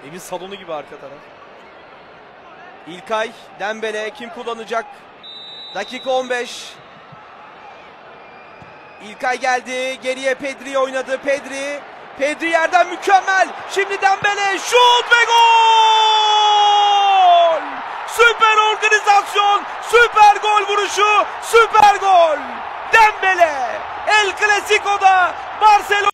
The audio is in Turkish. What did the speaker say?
Evin salonu gibi arka taraf. İlkay, Dembele kim kullanacak? Dakika 15. İlkay geldi. Geriye Pedri oynadı. Pedri yerden mükemmel. Şimdi Dembele şut ve gol! Süper organizasyon, süper gol vuruşu, süper gol! Dembele El Clasico'da Barcelona